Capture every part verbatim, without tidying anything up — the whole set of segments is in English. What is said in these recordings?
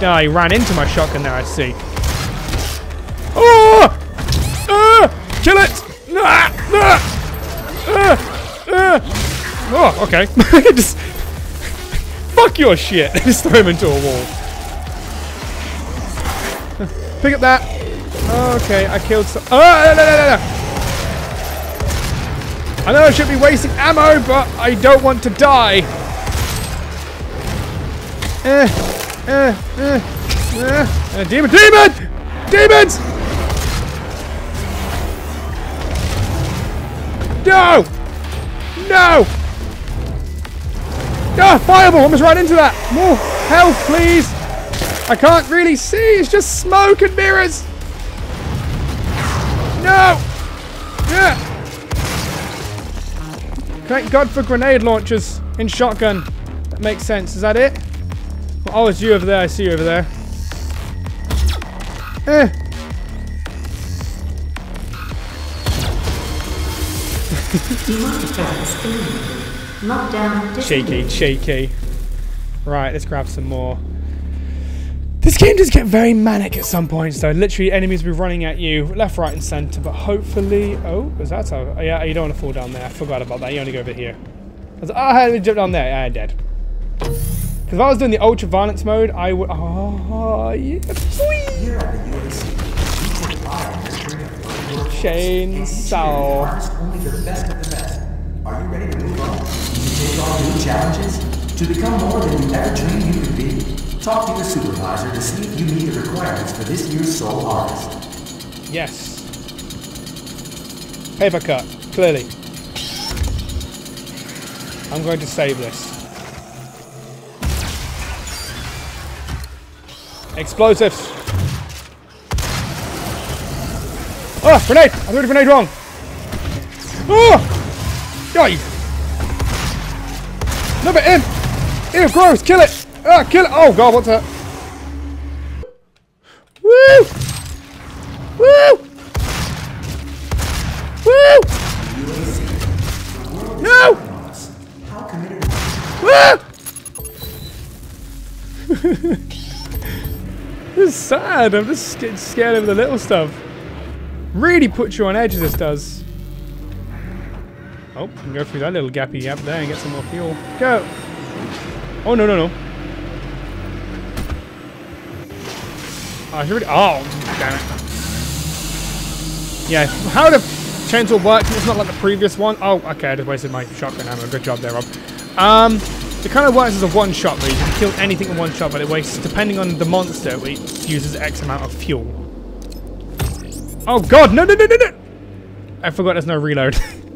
No, he ran into my shotgun there, I see. Oh! Uh, kill it! Ah, ah, uh, uh. Oh, okay. Just fuck your shit. Just throw him into a wall. Pick up that. Okay, I killed some. Oh, no, no, no, no. I know I should be wasting ammo, but I don't want to die. Eh, eh, eh, eh. Uh, demon, demon! Demons! No! No! Ah, fireball! Almost right into that. More health, please. I can't really see. It's just smoke and mirrors. No! Yeah. Thank God for grenade launchers in shotgun. That makes sense. Is that it? Oh, it's you over there. I see you over there. Eh. Shaky, shaky. Right, let's grab some more. This game does get very manic at some points, though. Literally, enemies will be running at you left, right, and centre. But hopefully, oh, is that so? Oh, yeah, you don't want to fall down there. I forgot about that. You only go over here. I was like, oh, I had to jump down there. Yeah, I'm dead. Because if I was doing the ultra violence mode, I would. Oh, yeah. Chainsaw. Only the best of the best. Are you ready to move on? To take on new challenges? To become more than you ever dreamed you could be? Talk to your supervisor to see if you meet the requirements for this year's Soul Artist. Yes. Paper cut, clearly. I'm going to save this. Explosives. Oh, grenade! I threw the grenade wrong. Oh! Die! Look at him! Ew, gross! Kill it! Ah, kill it! Oh god, what's that? Woo! Woo! Woo! No! Woo! This is sad. I'm just getting scared of the little stuff. Really puts you on edge, this does. Oh, you can go through that little gappy gap there and get some more fuel. Go! Oh, no, no, no. Oh, I should really. Oh, damn it. Yeah, how the chainsaw works, it's not like the previous one. Oh, okay, I just wasted my shotgun ammo. Good job there, Rob. Um, it kind of works as a one shot, where you can kill anything in one shot, but it wastes, depending on the monster, it uses X amount of fuel. Oh, God, no, no, no, no, no! I forgot there's no reload.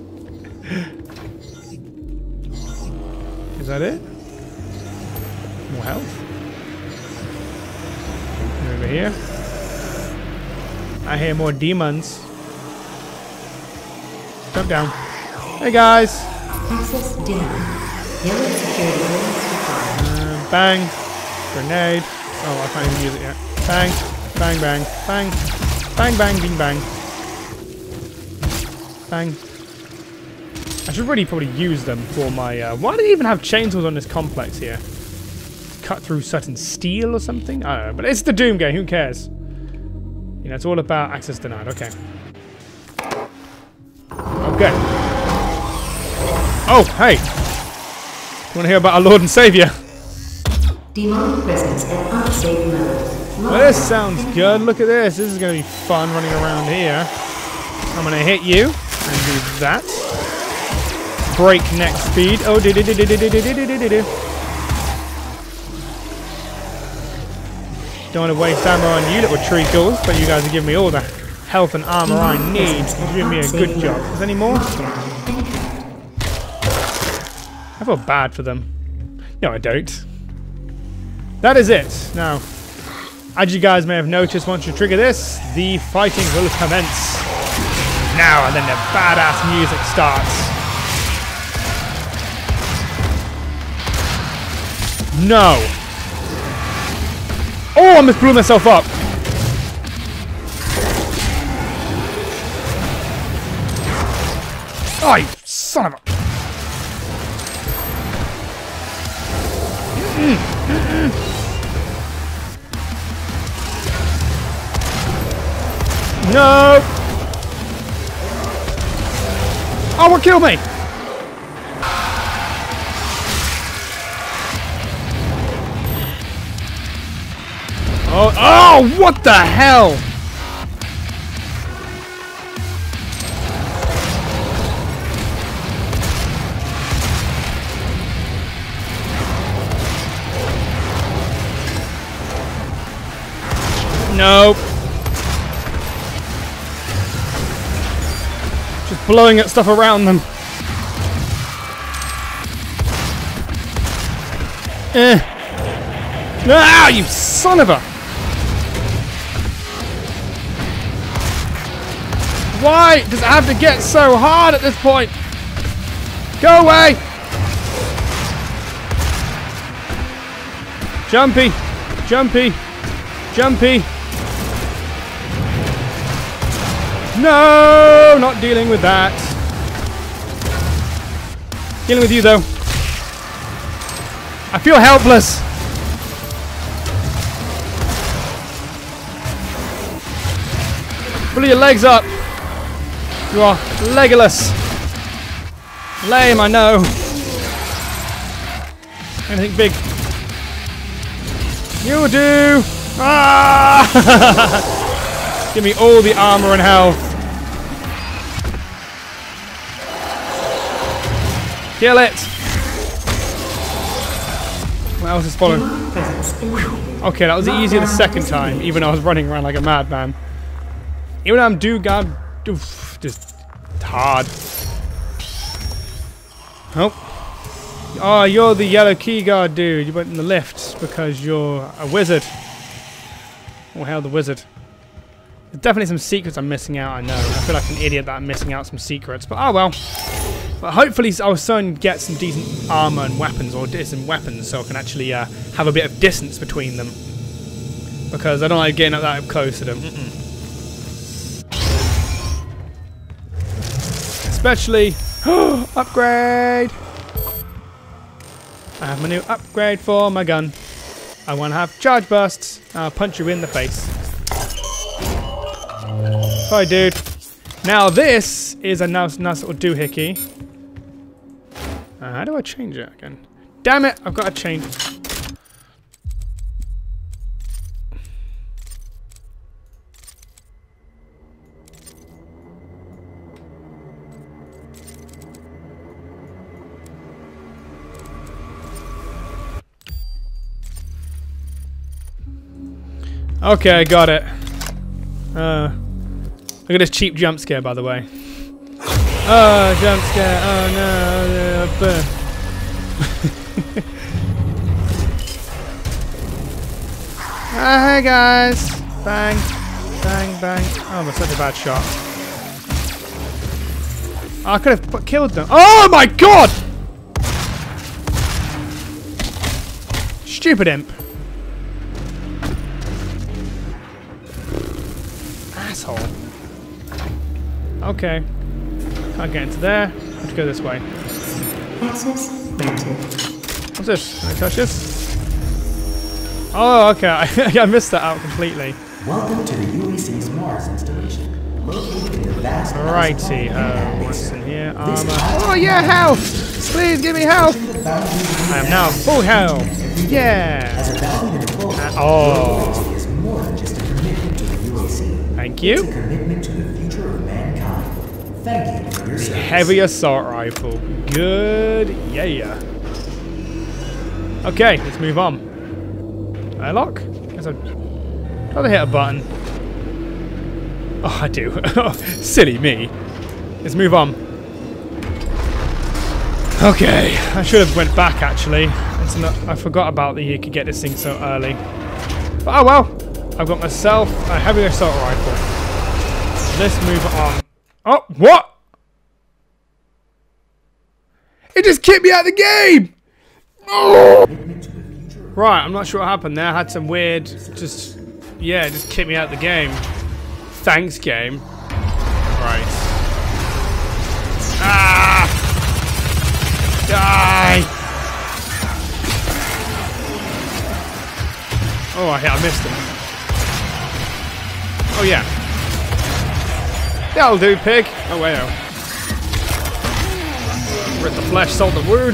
Is that it? More health. Over here. I hear more demons. Jump down. Hey guys. Access denied. Yellow security clearance required. Uh, bang. Grenade. Oh, I can't even use it yet. Bang. Bang, bang. Bang. Bang, bang, bing, bang. Bang. I should really probably use them for my... Uh, why do they even have chainsaws on this complex here? Cut through certain steel or something? I don't know, but it's the Doom game, who cares? You know, it's all about access denied, okay. Okay. Oh, hey! You want to hear about our Lord and Saviour? Demonic presence at unsafe levels. Well, this sounds good. Look at this. This is going to be fun running around here. I'm going to hit you and do that. Breakneck speed. Oh, do do do do do do do do do do. Don't want to waste ammo on you little treacles, but you guys are giving me all the health and armor I need. You're doing me a good job. Is there any more? I feel bad for them. No, I don't. That is it. Now, as you guys may have noticed, once you trigger this, the fighting will commence. Now, and then the badass music starts. No. Oh, I almost blew myself up. Oh, you son of a... No! Oh, what killed me? Oh, oh, what the hell? Nope. Just blowing at stuff around them. Eh. Ah, you son of a... Why does it have to get so hard at this point? Go away! Jumpy, jumpy, jumpy. No, not dealing with that. Dealing with you though. I feel helpless. Pull your legs up. You are Legolas. Lame, I know. Anything big? You do. Ah! Give me all the armor and health. Kill it. What else is following? Okay, that was easier the second time, even though I was running around like a madman. Even though I'm do god, oof, just hard. Oh. Oh, you're the yellow key guard dude. You went in the lift because you're a wizard. Oh, hell, the wizard. There's definitely some secrets I'm missing out, I know. I feel like an idiot that I'm missing out some secrets, but oh well. But hopefully I'll soon get some decent armor and weapons, or decent weapons, so I can actually uh, have a bit of distance between them. Because I don't like getting up that close to them. Mm-mm. Especially... upgrade! I have my new upgrade for my gun. I want to have charge bursts. I'll punch you in the face. Hi, dude. Now this is a nice, nice little doohickey. Uh, how do I change it again? Damn it! I've got to change. Okay, I got it. Uh, look at this cheap jump scare, by the way. Oh, jump scare! Oh no! uh, hey guys! Bang, bang, bang! Oh, that's such a bad shot. Oh, I could have put, killed them. Oh my god! Stupid imp. Asshole. Okay. Can't get into there. Let's go this way. Access granted. What's this? Can I touch this? Oh, okay. I missed that out completely. Welcome to the U A C's Mars installation. Located in the vast Righty. Uh, what's in here? Armor. Oh yeah, health! Please give me health! I am now full health. Yeah. As a valiant employee, Uh, oh. is more than just a commitment to the U A C. Thank you. It's a commitment to the future of mankind. Thank you for your service. Heavy assault rifle. Good. Yeah. Okay, let's move on. Airlock? Guess I've got to hit a button. Oh, I do. Silly me. Let's move on. Okay, I should have went back actually. It's not, I forgot about that you could get this thing so early. But oh well. I've got myself a heavy assault rifle. Let's move on. Oh, what? It just kicked me out of the game! Oh. Right, I'm not sure what happened there. I had some weird, just, yeah, just kicked me out of the game. Thanks, game. Right. Ah! Die! Oh, I hit, I missed him. Oh, yeah. That'll do, pig. Oh, wow. Rip the flesh, salt the wound.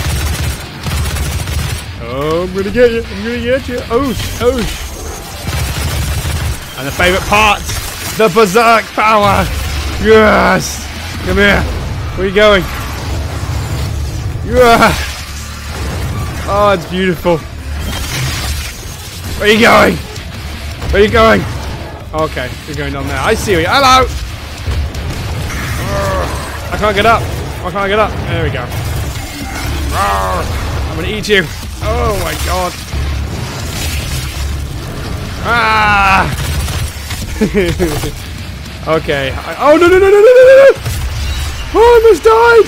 Oh, I'm gonna get you. I'm gonna get you. Oosh, oosh. And the favourite part, the berserk power. Yes. Come here. Where are you going? Yeah. Oh, it's beautiful. Where are you going? Where are you going? Okay, you're going down there. I see you. Hello. I can't get up. Why can't I get up? There we go. I'm gonna eat you. Oh my god. Ah! Okay. I, oh no no no no no no no! Oh, I almost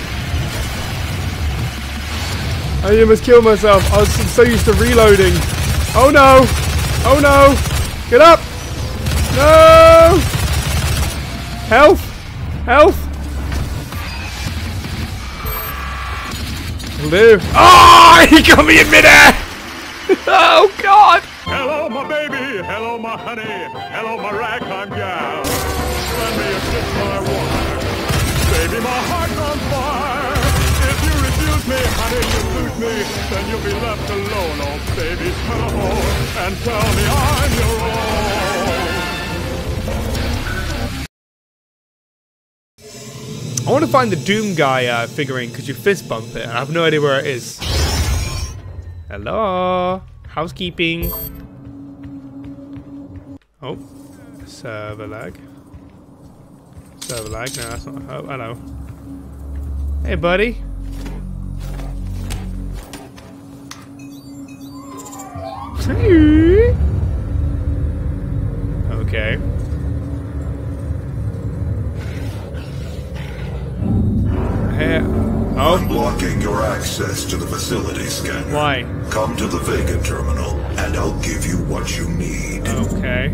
died! I almost killed myself. I was so used to reloading. Oh no! Oh no! Get up! No! Health! Health! Live. Oh, he got me in midair! Oh God! Hello, my baby. Hello, my honey. Hello, my ragtime gal. Lend me a kiss, my wife. Baby, my heart's on fire. If you refuse me, honey, you lose me. Then you'll be left alone. Oh, baby, come home and tell me I'm your own. I want to find the Doom guy uh, figurine because you fist bump it. I have no idea where it is. Hello, housekeeping. Oh, server lag. Server lag. No, that's not. Oh, hello. Hey, buddy. Okay. Hey. Oh. Unblocking your access to the facility scanner. Why? Come to the Vega terminal, and I'll give you what you need. Okay.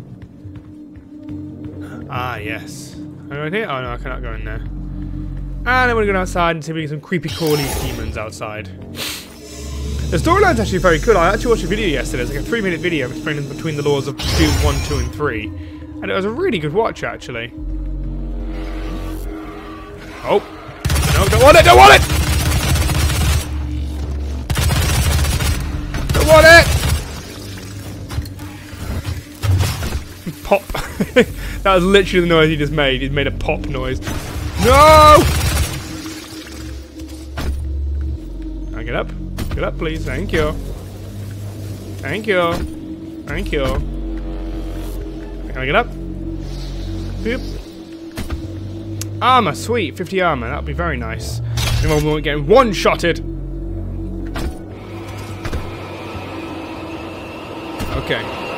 Ah, yes. Am I in here? Oh no, I cannot go in there. And I'm gonna go outside and see if we get some creepy crawly demons outside. The storyline's actually very good. I actually watched a video yesterday. It's like a three minute video explaining between the laws of Doom one, two, and three. And it was a really good watch, actually. Oh. No, don't want it, don't want it! Don't want it! Pop. That was literally the noise he just made. He made a pop noise. No! Can I get up? Get up, please. Thank you. Thank you. Thank you. Can I get up? Boop. Armor, sweet. fifty armor. That would be very nice. Anyone won't get one-shotted. Okay.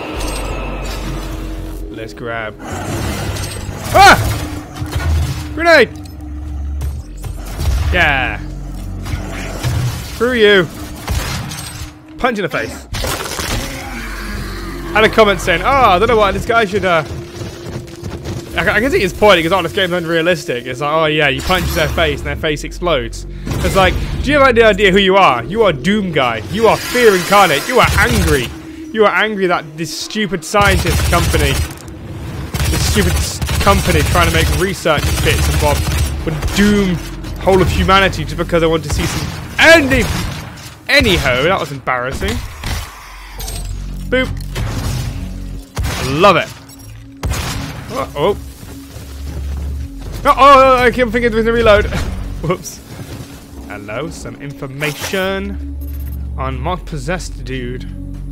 Let's grab. Ah! Grenade! Yeah. Screw you. Punch in the face. Had a comment saying, oh, I don't know what, this guy should, uh... I, I can see his point, because, oh, this game's unrealistic. It's like, oh yeah, you punch their face and their face explodes. It's like, do you have any idea who you are? You are Doom Guy. You are fear incarnate. You are angry. You are angry that this stupid scientist company, this stupid company trying to make research bits and bobs would doom whole of humanity just because I want to see some ending. Anyhow, that was embarrassing. Boop. I love it. Uh oh. Oh, oh, I keep thinking with the reload. Whoops. Hello, some information on my possessed dude.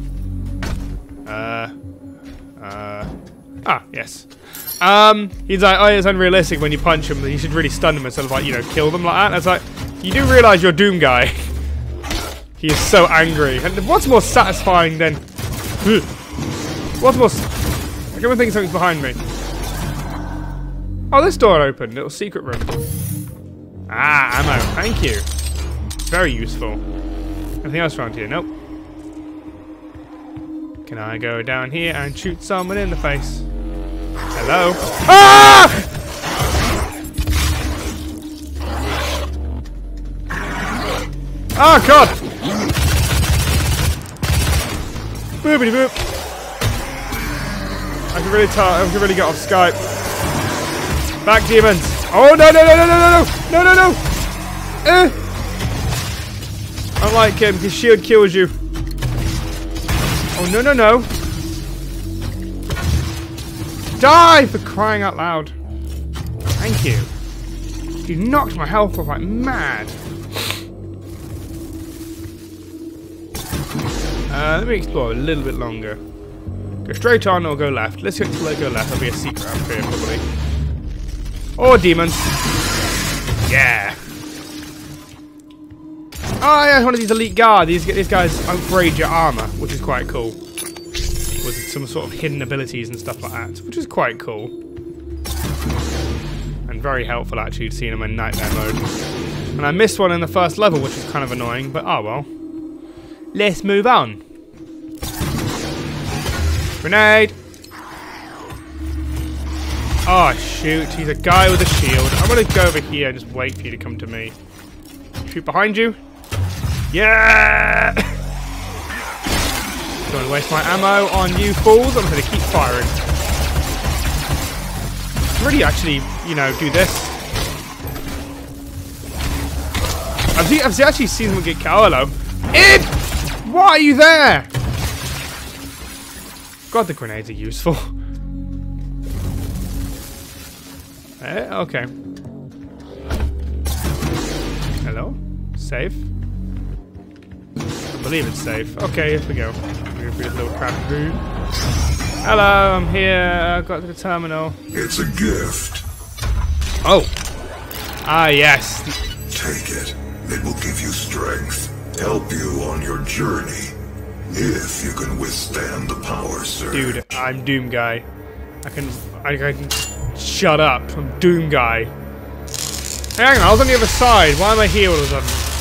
Uh, uh, ah, yes. Um, he's like, oh, it's unrealistic when you punch him. You should really stun them instead of like, you know, kill them like that. And it's like, you do realize you're Doom Guy. He is so angry. And what's more satisfying than... What's more... I can't think something's behind me. Oh, this door opened. Little secret room. Ah, ammo. Thank you. Very useful. Anything else around here? Nope. Can I go down here and shoot someone in the face? Hello? Ah! Oh, God! Boopity boop. I can really tell. I can really get off Skype. Back, demons. Oh, no, no, no, no, no, no, no, no, no. Uh. I don't like him. His shield kills you. Oh, no, no, no. Die for crying out loud. Thank you. You knocked my health off like mad. Uh, let me explore a little bit longer. Go straight on or go left. Let's go, let's go left. There'll be a secret up here, probably. Or demons. Yeah. Oh, yeah, one of these elite guards. These, these guys upgrade your armor, which is quite cool. With some sort of hidden abilities and stuff like that, which is quite cool. And very helpful, actually, seeing them in nightmare mode. And I missed one in the first level, which is kind of annoying, but oh well. Let's move on. Grenade! Oh, shoot. He's a guy with a shield. I'm going to go over here and just wait for you to come to me. Shoot behind you. Yeah! Don't want to waste my ammo on you fools. I'm going to keep firing. Really, actually, you know, do this. I've, seen, I've actually seen someone get killed. Hello. Id! Why are you there? God, the grenades are useful. eh, okay. Hello? Safe? I believe it's safe. Okay, here we go. We're a little crap room. Hello, I'm here. I've got the terminal. It's a gift. Oh. Ah, yes. Take it. It will give you strength. Help you on your journey. If you can withstand the power surge. Dude, I'm Doom Guy. I can... I can... Shut up. I'm Doom Guy. Hey, hang on, I was on the other side. Why am I here all of a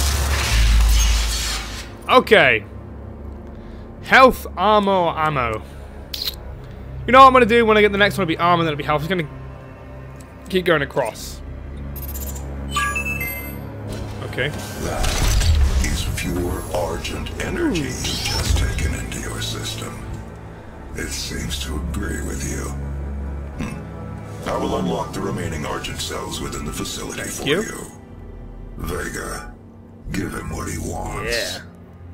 sudden? Okay. Health, armor, or ammo. You know what I'm going to do when I get the next one? It'll be armor, then it'll be health. I'm just going to keep going across. Okay. That is pure Argent energy you've just taken into your system. It seems to agree with you. Hm. I will unlock the remaining Argent cells within the facility for you. you. Vega, give him what he wants. Yeah.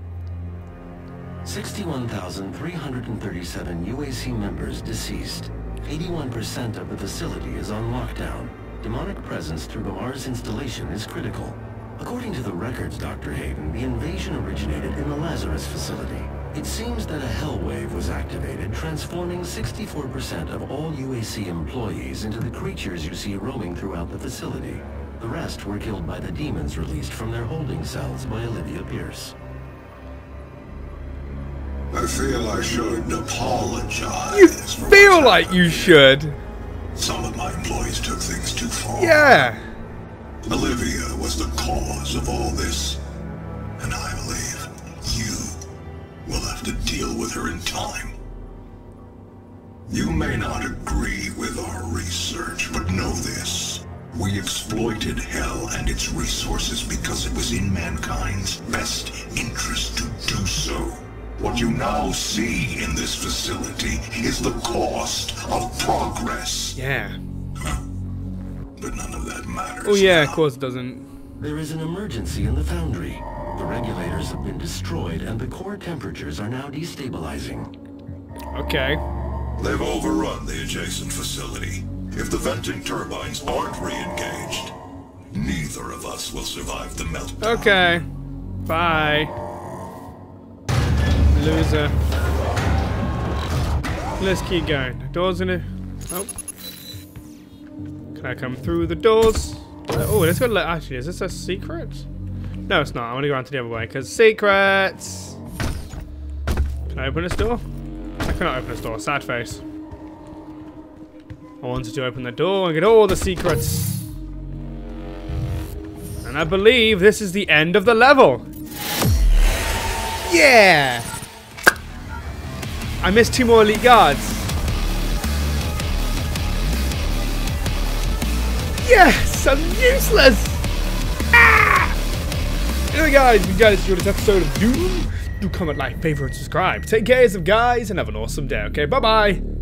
sixty-one thousand three hundred thirty-seven U A C members deceased. eighty-one percent of the facility is on lockdown. Demonic presence through the Mars installation is critical. According to the records, Doctor Hayden, the invasion originated in the Lazarus facility. It seems that a hell wave was activated, transforming sixty-four percent of all U A C employees into the creatures you see roaming throughout the facility. The rest were killed by the demons released from their holding cells by Olivia Pierce. I feel I should apologize. You feel like you should. Some of my employees took things too far. Yeah. Olivia was the cause of all this, and I believe you will have to deal with her in time. You may not agree with our research, but know this. We exploited Hell and its resources because it was in mankind's best interest to do so. What you now see in this facility is the cost of progress. Yeah. But none of that matters. Oh yeah, now. of course it doesn't. There is an emergency in the foundry. The regulators have been destroyed and the core temperatures are now destabilizing. Okay. They've overrun the adjacent facility. If the venting turbines aren't re-engaged, neither of us will survive the meltdown. Okay. Bye. Loser. Let's keep going. The door's gonna... Oh. Can I come through the doors? Oh, let's go... Actually, is this a secret? No, it's not. I'm gonna go around to the other way, because secrets! Can I open this door? I cannot open this door. Sad face. I wanted to open the door and get all the secrets. And I believe this is the end of the level. Yeah! I missed two more elite guards. Yes! I'm useless! Ah! Anyway guys, if you guys enjoyed this episode of Doom, do comment, like, favorite, and subscribe. Take care of guys and have an awesome day, okay? Bye-bye!